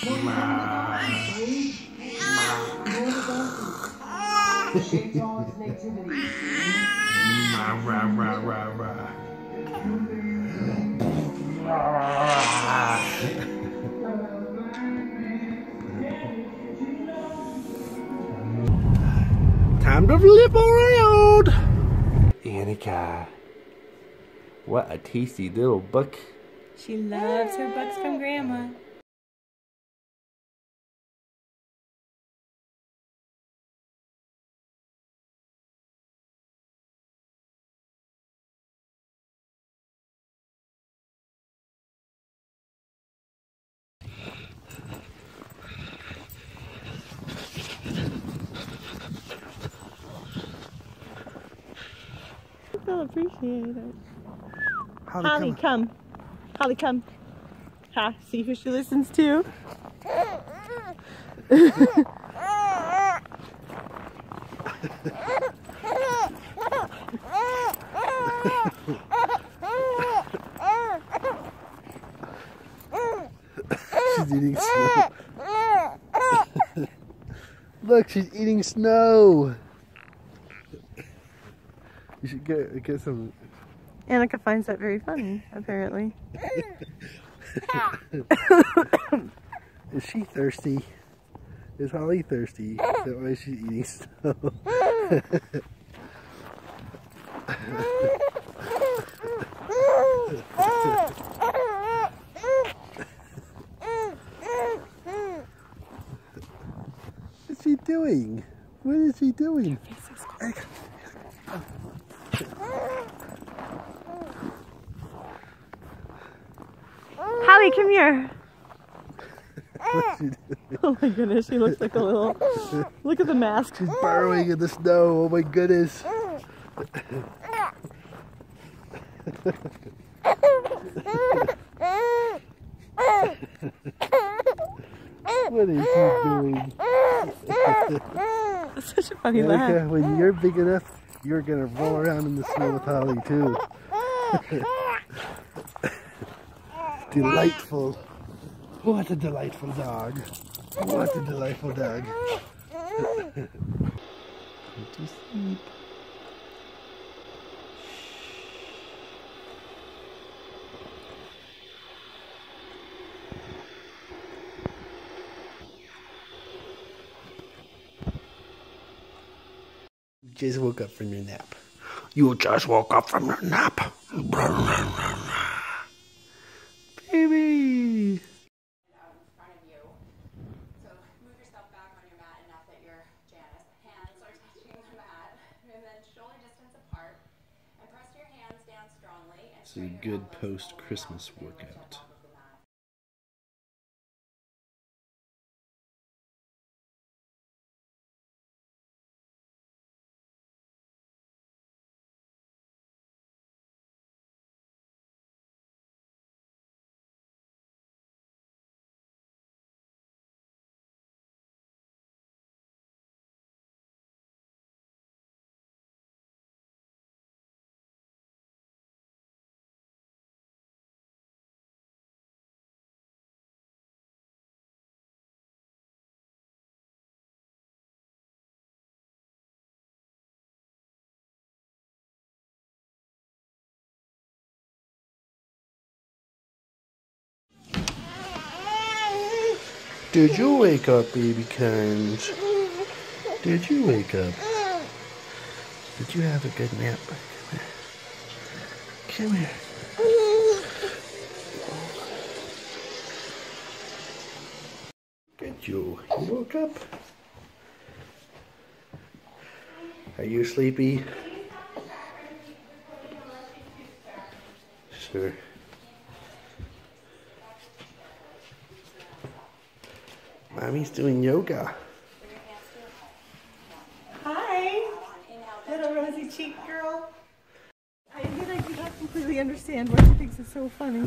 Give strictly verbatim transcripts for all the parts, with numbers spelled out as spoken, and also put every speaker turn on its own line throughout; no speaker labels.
Time to flip around! Anneka. What a tasty little buck.
She loves her bucks from Grandma. They'll appreciate it.
Holly,
Holly, come. come. Holly, come. Ha, see who she listens to?
She's eating snow. Look, she's eating snow. You should get get some.
Anneka finds that very funny, apparently.
Is she thirsty? Is Holly thirsty? Is that why she's eating snow? What's she doing? What is she doing?
Holly, come here.
What's she doing?
Oh my goodness, she looks like a little... Look at the mask.
She's burrowing in the snow. Oh my goodness. What is she doing?
That's such a funny
Anneka,
laugh.
when you're big enough, you're gonna roll around in the snow with Holly too. Delightful. What a delightful dog. What a delightful dog. Go to sleep. You just woke up from your nap. You just woke up from your nap. Baby.
Out in front of you. So move yourself back on your mat enough that your Janice hands are touching the mat, and then shoulder distance apart, and press your hands down strongly. And
It's a good post-Christmas workout. Did you wake up, babykins? Did you wake up? Did you have a good nap? Come here. Come here. Good you. You woke up? Are you sleepy? Sure. Mommy's doing yoga.
Hi, little rosy cheek girl. I feel like you don't completely understand what she thinks is so funny.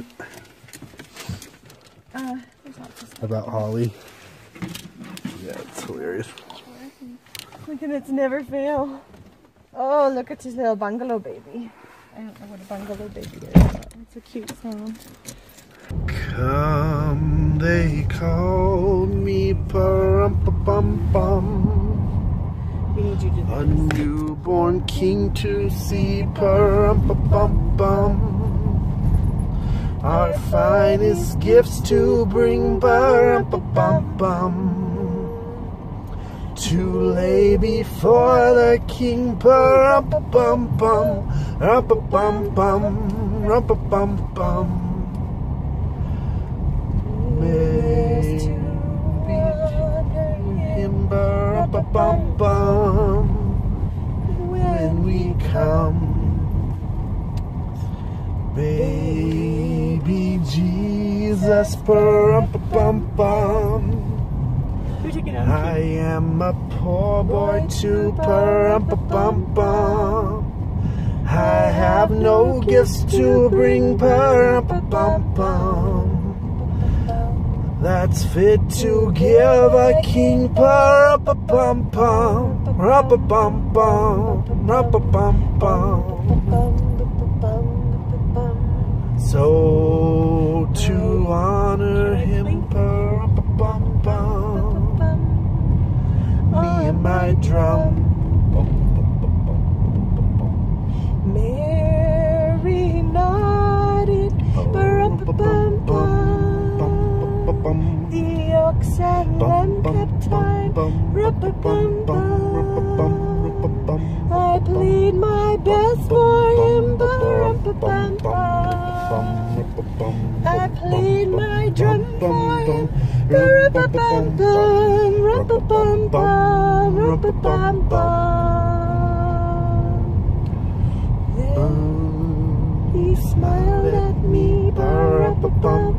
Uh, there's lots of stuff.
About Holly. Yeah, it's hilarious.
Look at its never fail. Oh, look at his little bungalow baby. I don't know what a bungalow baby is, but it's a cute sound.
Come, they called me pa-rum-pa-bum-bum.
We need you to do
A newborn king to see, pa-rum-pa-bum-bum. Our finest gifts to bring, pa-rum-pa-bum-bum. To lay before the king, pa-rum-pa-bum-bum, rum-pa-bum-bum, rum-pa-bum-bum. May be him, pa-rum-pa-bum-bum, when we come. Baby Jesus, pa-rum-pa-bum-bum. I am a poor boy too, pa-rum-pa-bum-bum. I have no gifts to bring, pa-rum-pa-bum-bum. That's fit to give a king, pa-rum-pa-bum-bum, rum-pa-bum-bum, rum-pa-bum-bum. So to honor him, pa-rum-pa-bum-bum, me and my drum.
Mary nodded, ba-rum-pa-bum-bum. The ox and lamb kept time, rum-pa-bum-bum. I played my best for him, ba-rum-pa-bum-bum. I played my drum for him, ba-rum-pa-bum-bum, rum-pa-bum-bum, rum-pa-bum-bum. Then he smiled at me, ba-rum-pa-bum.